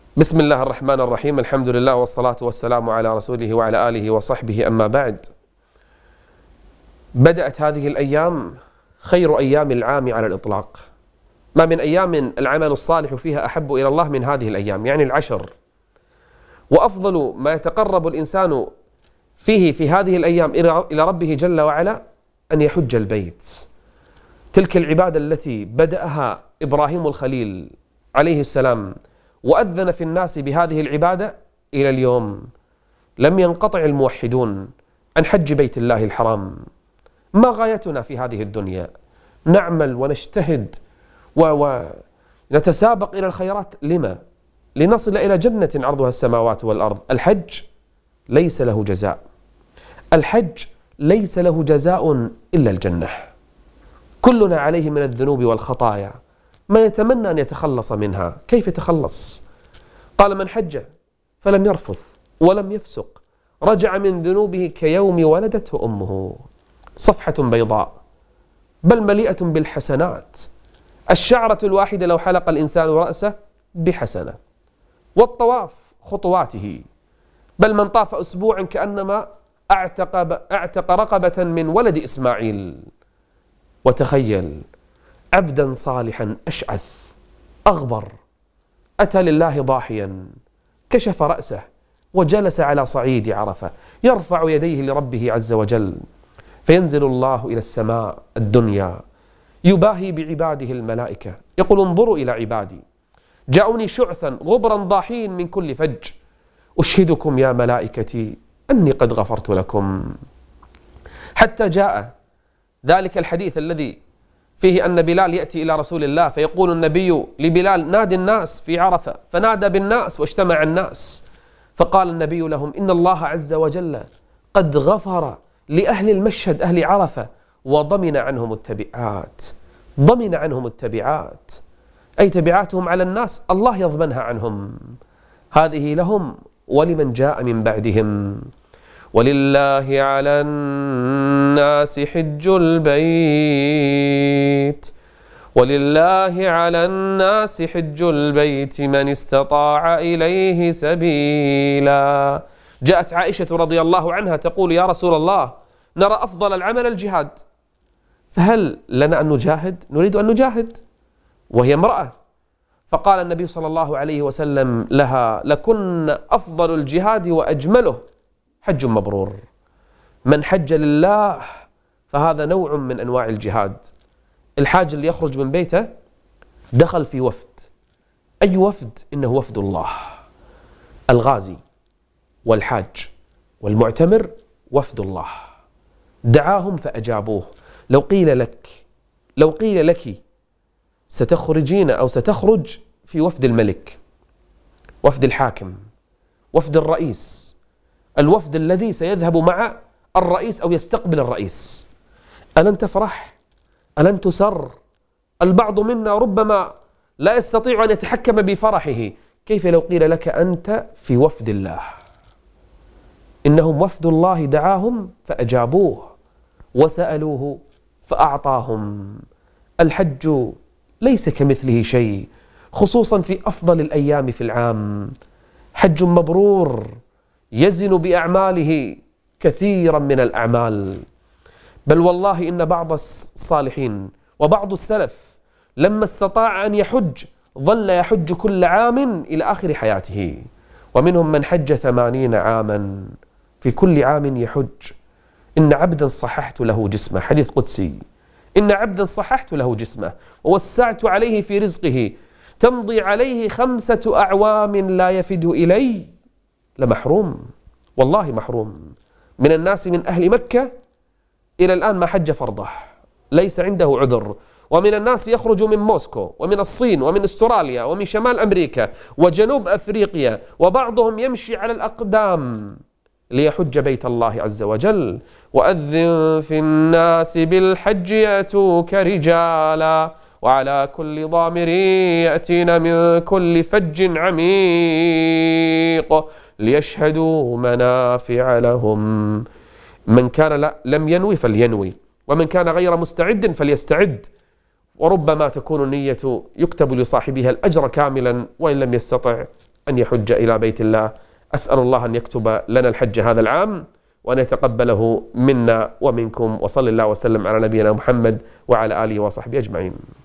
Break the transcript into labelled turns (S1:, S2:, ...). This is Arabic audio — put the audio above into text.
S1: بسم الله الرحمن الرحيم. الحمد لله والصلاة والسلام على رسوله وعلى آله وصحبه، أما بعد. بدأت هذه الأيام خير أيام العام على الإطلاق. ما من أيام العمل الصالح فيها أحب إلى الله من هذه الأيام، يعني العشر. وأفضل ما يتقرب الإنسان فيه في هذه الأيام إلى ربه جل وعلا أن يحج البيت. تلك العبادة التي بدأها إبراهيم الخليل عليه السلام وأذن في الناس بهذه العبادة، إلى اليوم لم ينقطع الموحدون عن حج بيت الله الحرام. ما غايتنا في هذه الدنيا؟ نعمل ونجتهد ونتسابق إلى الخيرات، لما؟ لنصل إلى جنة عرضها السماوات والأرض. الحج ليس له جزاء، الحج ليس له جزاء إلا الجنة. كلنا عليه من الذنوب والخطايا ما يتمنى أن يتخلص منها. كيف يتخلص؟ قال: من حج فلم يرفث ولم يفسق رجع من ذنوبه كيوم ولدته أمه. صفحة بيضاء بل مليئة بالحسنات. الشعرة الواحدة لو حلق الإنسان رأسه بحسنة، والطواف خطواته. بل من طاف أسبوعا كأنما اعتق رقبة من ولد إسماعيل. وتخيل عبدا صالحا أشعث أغبر أتى لله ضاحيا، كشف رأسه وجلس على صعيد عرفة يرفع يديه لربه عز وجل، فينزل الله إلى السماء الدنيا يباهي بعباده الملائكة، يقول: انظروا إلى عبادي جاءوني شعثا غبرا ضاحين من كل فج، أشهدكم يا ملائكتي أني قد غفرت لكم. حتى جاء ذلك الحديث الذي فيه أن بلال يأتي إلى رسول الله فيقول النبي لبلال: نادي الناس في عرفة، فنادى بالناس واجتمع الناس، فقال النبي لهم: إن الله عز وجل قد غفر لأهل المشهد أهل عرفة وضمن عنهم التبعات. ضمن عنهم التبعات أي تبعاتهم على الناس الله يضمنها عنهم. هذه لهم ولمن جاء من بعدهم. ولله على الناس حج البيت، ولله على الناس حج البيت من استطاع إليه سبيلا. جاءت عائشة رضي الله عنها تقول: يا رسول الله، نرى أفضل العمل الجهاد، فهل لنا أن نجاهد؟ نريد أن نجاهد، وهي امرأة. فقال النبي صلى الله عليه وسلم لها: لكن أفضل الجهاد وأجمله حج مبرور. من حج لله فهذا نوع من أنواع الجهاد. الحاج اللي يخرج من بيته دخل في وفد. أي وفد؟ إنه وفد الله. الغازي والحاج والمعتمر وفد الله، دعاهم فأجابوه. لو قيل لك ستخرجين أو ستخرج في وفد الملك، وفد الحاكم، وفد الرئيس، الوفد الذي سيذهب مع الرئيس أو يستقبل الرئيس، ألن تفرح؟ ألن تسر؟ البعض منا ربما لا يستطيع أن يتحكم بفرحه. كيف لو قيل لك أنت في وفد الله؟ إنهم وفد الله، دعاهم فأجابوه وسألوه فأعطاهم. الحج ليس كمثله شيء، خصوصا في أفضل الأيام في العام. حج مبرور يزن بأعماله كثيرا من الأعمال. بل والله إن بعض الصالحين وبعض السلف لما استطاع أن يحج ظل يحج كل عام إلى آخر حياته. ومنهم من حج 80 عاما، في كل عام يحج. إن عبدا صححت له جسمه، حديث قدسي: إن عبدا صححت له جسمه ووسعت عليه في رزقه، تمضي عليه 5 أعوام لا يفد إلي، لمحروم، والله محروم. من الناس من أهل مكة إلى الآن ما حج فرضه، ليس عنده عذر. ومن الناس يخرج من موسكو ومن الصين ومن استراليا ومن شمال أمريكا وجنوب أفريقيا، وبعضهم يمشي على الأقدام ليحج بيت الله عز وجل. وأذن في الناس بالحج يأتوك رجالا وعلى كل ضامر يأتين من كل فج عميق ليشهدوا منافع لهم. من كان لم ينوي فلينوي، ومن كان غير مستعد فليستعد. وربما تكون النية يكتب لصاحبها الأجر كاملا، وإن لم يستطع أن يحج إلى بيت الله. أسأل الله أن يكتب لنا الحج هذا العام وأن يتقبله منا ومنكم، وصلى الله وسلم على نبينا محمد وعلى آله وصحبه أجمعين.